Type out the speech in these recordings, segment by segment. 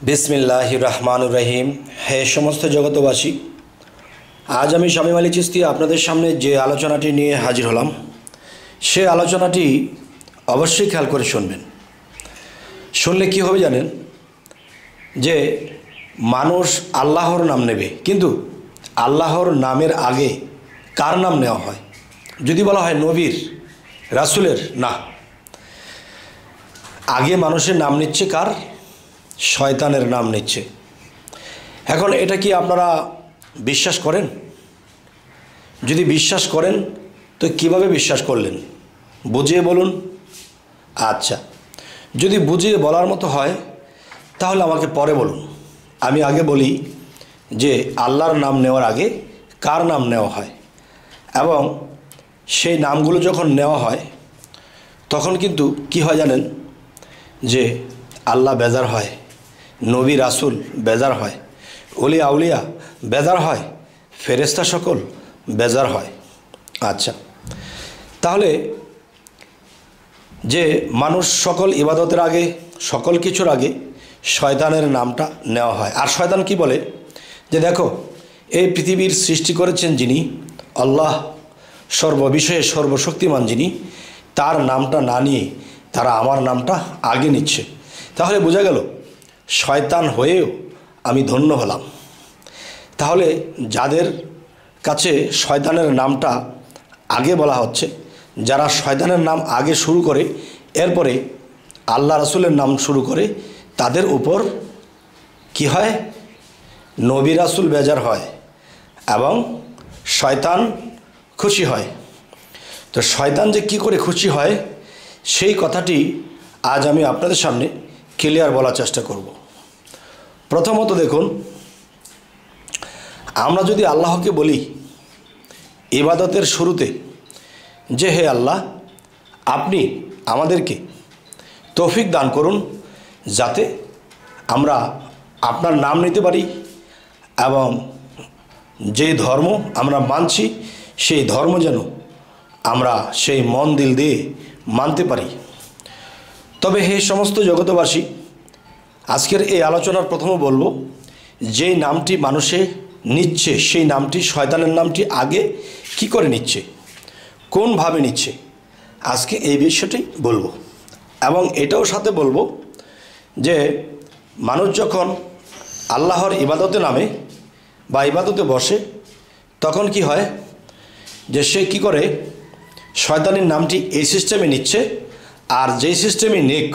बिस्मिल्लाहिर रहमानिर रहीम। हे समस्त जगतबासी, आज आमी शामीम आली चिश्ती आपनादेर सामने जे आलोचनाटी निये हाजिर हलाम से आलोचनाटी अवश्यई खेयाल करे शुनबेन। शुनले कि होबे जानेन जे मानुष आल्लाहर नाम नेबे, किन्तु आल्लाहर नामेर आगे कार नाम नेওয়া হয়? যদি বলা হয় নবীর রাসূলের, না, आगे मानुषेर नाम निচ্ছে कार? शयतानेर नाम निচ্ছে। এখন এটা কি আপনারা বিশ্বাস করেন? যদি বিশ্বাস করেন তো কিভাবে বিশ্বাস করলেন বুঝিয়ে বলুন। আচ্ছা, যদি বুঝিয়ে বলার মতো হয় তাহলে আমাকে পরে বলুন। আমি আগে বলি যে আল্লাহর নাম নেওয়ার আগে কার নাম নেওয়া হয় এবং সেই নামগুলো যখন নেওয়া হয় তখন কিন্তু কি হয় জানেন, যে আল্লাহ বেজার হয়, নবী রাসূল বেজার হয়, ওলি আউলিয়া বেজার হয়, ফেরেশতা সকল বেজার হয়। আচ্ছা, তাহলে যে মানুষ সকল ইবাদতের আগে, সকল কিছুর আগে শয়তানের নামটা নেওয়া হয়। আর শয়তান কি বলে যে দেখো, এই পৃথিবীর সৃষ্টি করেছেন যিনি, আল্লাহ সর্ববিষয়ে সর্বশক্তিমান যিনি, তার নামটা না নিয়ে তারা আমার নামটা আগে নিচ্ছে। তাহলে বোঝা গেল শয়তান হয়েও আমি ধন্য হলাম। তাহলে যাদের কাছে শয়তানের নামটা আগে বলা হচ্ছে, যারা শয়তানের নাম আগে শুরু করে এরপরে আল্লাহ রাসূলের নাম শুরু করে, তাদের উপর কি হয়? নবী রাসূল বেজার হয় এবং শয়তান খুশি হয়। তো শয়তান যে কি করে খুশি হয় সেই কথাটি আজ আমি আপনাদের সামনে ক্লিয়ার বলার চেষ্টা করব। প্রথমত দেখুন, আমরা যদি আল্লাহকে বলি ইবাদতের শুরুতে যে হে আল্লাহ, আপনি আমাদেরকে তৌফিক দান করুন যাতে আমরা আপনার নাম নিতে পারি এবং যে ধর্ম আমরা মানছি সেই ধর্ম যেন আমরা সেই মন দিল দিয়ে মানতে পারি। তবে হে সমস্ত জগতবাসী, আজকের এই আলোচনার প্রথমে বলবো, যেই নামটি মানুষে নিচ্ছে সেই নামটি, শয়তানের নামটি আগে কি করে নিচ্ছে, কোনভাবে নিচ্ছে, আজকে এই বিষয়টাই বলবো। এবং এটাও সাথে বলবো যে মানুষ যখন আল্লাহর ইবাদতে নামে বা ইবাদতে বসে তখন কি হয়, যে সে কি করে শয়তানের নামটি এই সিস্টেমে নিচ্ছে, আর যেই সিস্টেমে নেক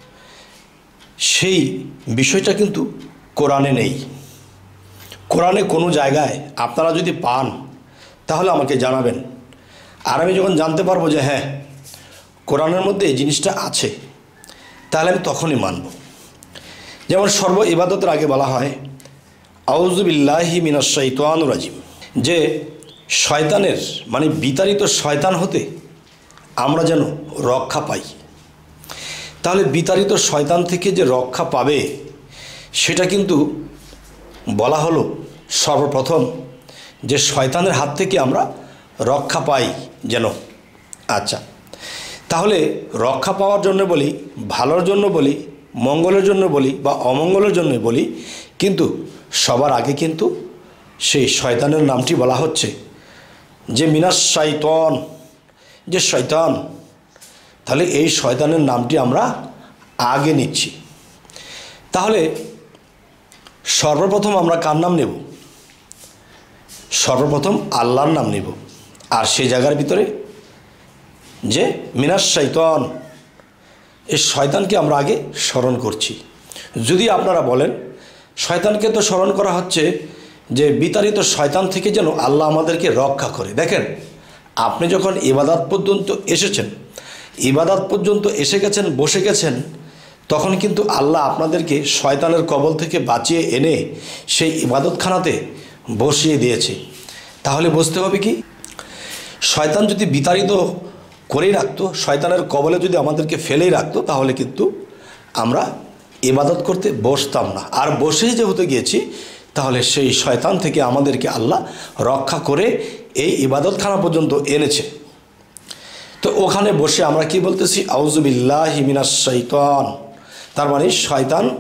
সেই বিষয়টা কিন্তু কোরআনে নেই। কোরআনে কোনো জায়গায় আপনারা যদি পান তাহলে আমাকে জানাবেন, আর আমি যখন জানতে পারবো যে হ্যাঁ কোরআনের মধ্যে এই জিনিসটা আছে, তাহলে আমি তখনই মানব। যেমন সর্ব ইবাদতের আগে বলা হয় আউযু বিল্লাহি মিনাশ শাইতানির রাজিম, যে শয়তানের মানে বিতাড়িত শয়তান হতে আমরা যেন রক্ষা পাই। তাহলে বিতাড়িত শয়তান থেকে যে রক্ষা পাবে সেটা কিন্তু বলা হলো সর্বপ্রথম, যে শয়তানের হাত থেকে আমরা রক্ষা পাই যেন। আচ্ছা, তাহলে রক্ষা পাওয়ার জন্য বলি, ভালোর জন্য বলি, মঙ্গলের জন্য বলি বা অমঙ্গলের জন্য বলি, কিন্তু সবার আগে কিন্তু সেই শয়তানের নামটি বলা হচ্ছে যে মিনাশ শাইতান, যে শয়তান। তাহলে এই শয়তানের নামটি আমরা আগে নিচ্ছি। তাহলে সর্বপ্রথম আমরা কার নাম নেব? সর্বপ্রথম আল্লাহর নাম নেব। আর সেই জায়গার ভিতরে যে মিনাশ শাইতান, এই শয়তানকে আমরা আগে স্মরণ করছি। যদি আপনারা বলেন শয়তানকে তো স্মরণ করা হচ্ছে যে বিতাড়িত শয়তান থেকে যেন আল্লাহ আমাদেরকে রক্ষা করে। দেখেন, আপনি যখন ইবাদত পর্যন্ত এসেছেন, ইবাদত পর্যন্ত এসে গেছেন, বসে গেছেন, তখন কিন্তু আল্লাহ আপনাদেরকে শয়তানের কবল থেকে বাঁচিয়ে এনে সেই ইবাদতখানাতে বসিয়ে দিয়েছে। তাহলে বুঝতে হবে কি, শয়তান যদি বিতাড়িত করেই রাখতো, শয়তানের কবলে যদি আমাদেরকে ফেলেই রাখতো, তাহলে কিন্তু আমরা ইবাদত করতে বসতাম না। আর বসেই যেহেতু গিয়েছি, তাহলে সেই শয়তান থেকে আমাদেরকে আল্লাহ রক্ষা করে এই ইবাদতখানা পর্যন্ত এনেছে। তো ওখানে বসে আমরা কি বলতেছি? আউযু বিল্লাহি মিনাশ শাইতান, তার মানে শয়তান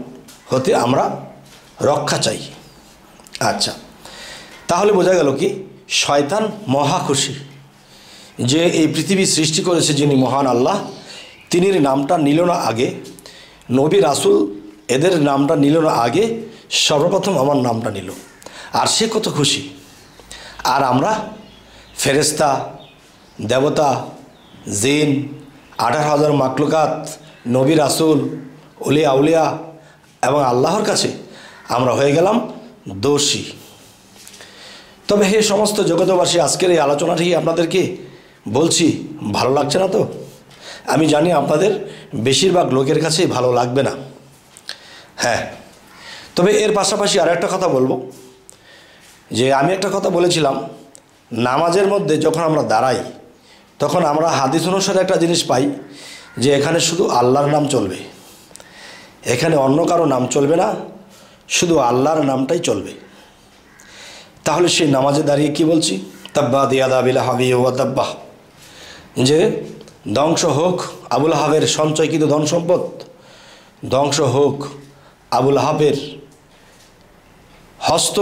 হতে আমরা রক্ষা চাই। আচ্ছা, তাহলে বোঝা গেল কি শয়তান মহা খুশি যে এই পৃথিবী সৃষ্টি করেছে যিনি মহান আল্লাহ, তিনির নামটা নিল না আগে, নবী রাসূল এদের নামটা নিল না আগে, সর্বপ্রথম আমার নামটা নিল। আর সে কত খুশি। আর আমরা ফেরেশতা, দেবতা, জিন, 18,000 মাকলুকাত, নবী রাসূল, ওলিয়া আউলিয়া এবং আল্লাহর কাছে আমরা হয়ে গেলাম দোষী। তবে হে সমস্ত জগতবাসী, আজকের এই আলোচনাটি আপনাদেরকে বলছি, ভালো লাগছে না তো? আমি জানি আপনাদের বেশিরভাগ লোকের কাছেই ভালো লাগবে না। হ্যাঁ, তবে এর পাশাপাশি আর একটা কথা বলবো, যে আমি একটা কথা বলেছিলাম, নামাজের মধ্যে যখন আমরা দাঁড়াই তখন আমরা হাদিস অনুসারে একটা জিনিস পাই যে এখানে শুধু আল্লাহর নাম চলবে, এখানে অন্য কারো নাম চলবে না, শুধু আল্লাহর নামটাই চলবে। তাহলে সেই নামাজে দাঁড়িয়ে কি বলছি? তাব্বাত ইয়াদা আবি লাহাবি ওয়া তাব্বাহ, যে ধ্বংস হোক আবুল আহাবের সঞ্চয়কৃত ধন সম্পদ, ধ্বংস হোক আবুল আহাবের হস্ত,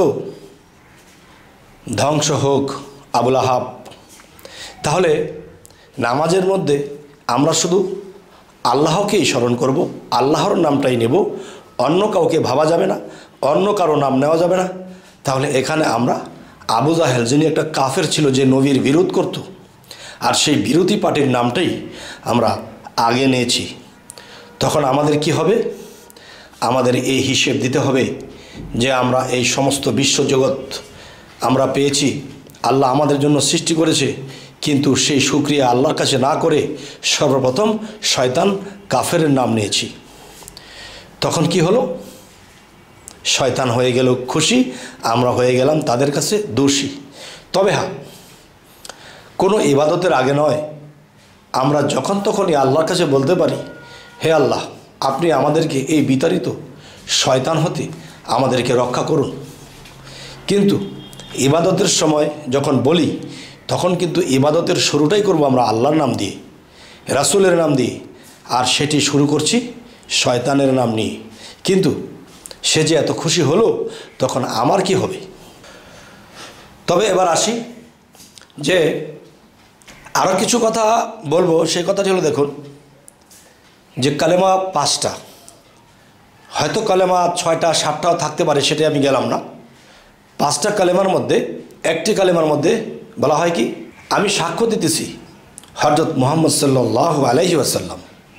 ধ্বংস হোক আবুল আহাব। তাহলে নামাজের মধ্যে আমরা শুধু আল্লাহকেই স্মরণ করব, আল্লাহর নামটাই নেব, অন্য কাউকে ভাবা যাবে না, অন্য কারো নাম নেওয়া যাবে না। তাহলে এখানে আমরা আবু জাহেল, যিনি একটা কাফের ছিল, যে নবীর বিরোধ করত, আর সেই বিরোধী পার্টির নামটাই আমরা আগে নিয়েছি। তখন আমাদের কি হবে? আমাদের এই হিসেব দিতে হবে যে আমরা এই সমস্ত বিশ্বজগৎ আমরা পেয়েছি, আল্লাহ আমাদের জন্য সৃষ্টি করেছে, কিন্তু সেই শুকরিয়া আল্লাহর কাছে না করে সর্বপ্রথম শয়তান কাফেরের নাম নিয়েছি। তখন কি হলো? শয়তান হয়ে গেল খুশি, আমরা হয়ে গেলাম তাদের কাছে দোষী। তবে হ্যাঁ, কোনো ইবাদতের আগে নয়, আমরা যখন তখনই আল্লাহর কাছে বলতে পারি, হে আল্লাহ, আপনি আমাদেরকে এই বিতাড়িত শয়তান হতে আমাদেরকে রক্ষা করুন। কিন্তু ইবাদতের সময় যখন বলি, তখন কিন্তু ইবাদতের শুরুটাই করব আমরা আল্লাহর নাম দিয়ে, রাসূলের নাম দিয়ে, আর সেটি শুরু করছি শয়তানের নাম নিয়ে। কিন্তু সে যে এত খুশি হলো, তখন আমার কি হবে? তবে এবার আসি, যে আরও কিছু কথা বলবো। সেই কথাটি হলো, দেখুন, যে কালেমা 5টা, হয়তো কালেমা 6টা 7টাও থাকতে পারে, সেটাই আমি গেলাম না। 5টা কালেমার মধ্যে একটি কালেমার মধ্যে বলা হয় কি, আমি সাক্ষ্য দিতেছি হযরত মুহাম্মদ সাল্লাল্লাহু আলাইহি ওয়াসাল্লাম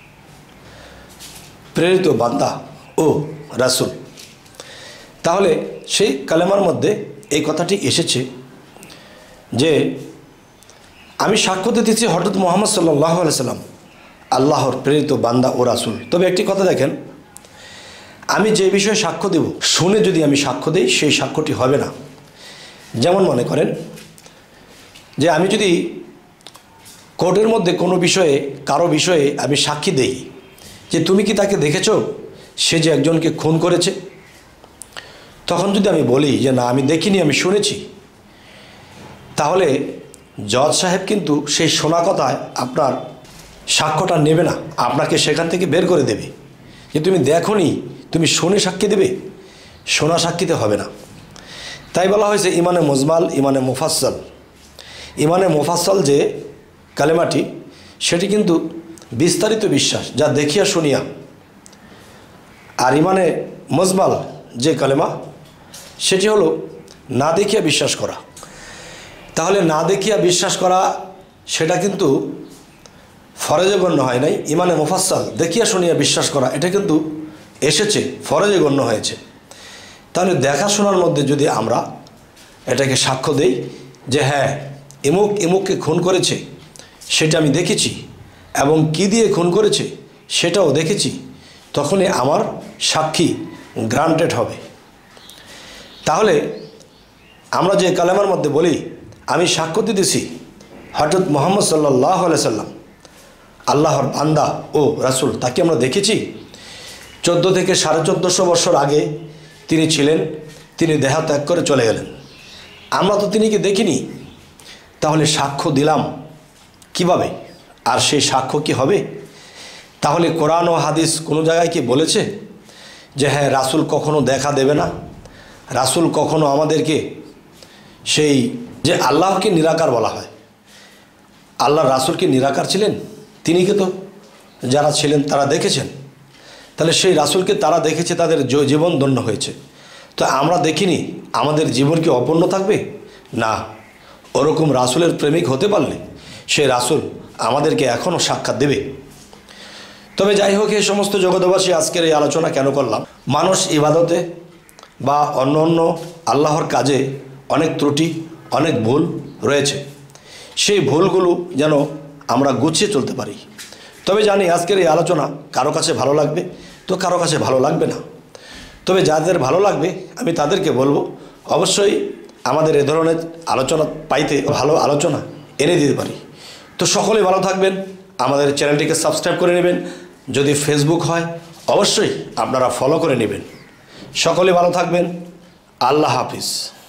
প্রেরিত বান্দা ও রাসূল। তাহলে সেই কালেমার মধ্যে এই কথাটি এসেছে যে আমি সাক্ষ্য দিতেছি হযরত মুহাম্মদ সাল্লাল্লাহু আলাইহি ওয়াসাল্লাম আল্লাহর প্রেরিত বান্দা ও রাসূল। তবে একটি কথা দেখেন, আমি যে বিষয়ে সাক্ষ্য দেব, শুনে যদি আমি সাক্ষ্য দিই, সেই সাক্ষ্যটি হবে না। যেমন মনে করেন যে আমি যদি কোর্টের মধ্যে কোনো বিষয়ে, কারো বিষয়ে আমি সাক্ষী দেই যে তুমি কি তাকে দেখেছো, সে যে একজনকে খুন করেছে, তখন যদি আমি বলি যে না আমি দেখিনি, আমি শুনেছি, তাহলে জজ সাহেব কিন্তু সেই শোনা কথায় আপনার সাক্ষ্যটা নেবে না, আপনাকে সেখান থেকে বের করে দেবে। যে তুমি দেখোনি, তুমি শুনে সাক্ষী দেবে, শোনা সাক্ষীতে হবে না। তাই বলা হয়েছে ইমানে মুজমাল, ইমানে মুফাসসাল। ইমানে মুফাসসাল যে কালেমাটি, সেটি কিন্তু বিস্তারিত বিশ্বাস, যা দেখিয়া শুনিয়া। আর ইমানে মুজমাল যে কালেমা, সেটি হলো না দেখিয়া বিশ্বাস করা। তাহলে না দেখিয়া বিশ্বাস করা সেটা কিন্তু ফরজে গণ্য হয় নাই। ইমানে মুফাসসাল দেখিয়া শুনিয়া বিশ্বাস করা, এটা কিন্তু এসেছে, ফরজে গণ্য হয়েছে। তাহলে দেখাশোনার মধ্যে যদি আমরা এটাকে সাক্ষ্য দেই যে হ্যাঁ ইমুক ইমুককে খুন করেছে, সেটা আমি দেখেছি, এবং কি দিয়ে খুন করেছে সেটাও দেখেছি, তখনই আমার সাক্ষী গ্রান্টেড হবে। তাহলে আমরা যে কালেমার মধ্যে বলি আমি সাক্ষ্য দিতেছি হযরত মুহাম্মদ সাল্লাল্লাহু আলাইহি সাল্লাম আল্লাহর বান্দা ও রাসূল, তাকে আমরা দেখেছি 14 থেকে 1450 বছর আগে তিনি ছিলেন, তিনি দেহত্যাগ করে চলে গেলেন, আমরা তো তিনিকে দেখিনি। তাহলে সাক্ষ্য দিলাম কিভাবে? আর সেই সাক্ষ্য কি হবে? তাহলে কোরআন ও হাদিস কোনো জায়গায় কি বলেছে যে হ্যাঁ রাসূল কখনো দেখা দেবে না, রাসূল কখনো আমাদেরকে সেই যে আল্লাহকে নিরাকার বলা হয়, আল্লাহর রাসূল কি নিরাকার ছিলেন? তিনি কে তো যারা ছিলেন তারা দেখেছেন, তাহলে সেই রাসূলকে তারা দেখেছে, তাদের জীবন ধন্য হয়েছে। তো আমরা দেখিনি, আমাদের জীবন কি অপূর্ণ থাকবে? না, ওরকম রাসূলের প্রেমিক হতে পারলে সেই রাসূল আমাদেরকে এখনও সাক্ষাৎ দেবে। তবে যাই হোক, এই সমস্ত জগতবাসী আজকের এই আলোচনা কেন করলাম, মানুষ ইবাদতে বা অন্য অন্য আল্লাহর কাজে অনেক ত্রুটি, অনেক ভুল রয়েছে, সেই ভুলগুলো যেন আমরা গুছিয়ে চলতে পারি। তবে জানি আজকের এই আলোচনা কারো কাছে ভালো লাগবে, তো কারো কাছে ভালো লাগবে না। তবে যাদের ভালো লাগবে আমি তাদেরকে বলবো অবশ্যই আমাদের এ ধরনের আলোচনা পাইতে, ভালো আলোচনা এনে দিতে পারি। তো সকলেই ভালো থাকবেন, আমাদের চ্যানেলটিকে সাবস্ক্রাইব করে নেবেন, যদি ফেসবুক হয় অবশ্যই আপনারা ফলো করে নেবেন। সকলে ভালো থাকবেন, আল্লাহ হাফিজ।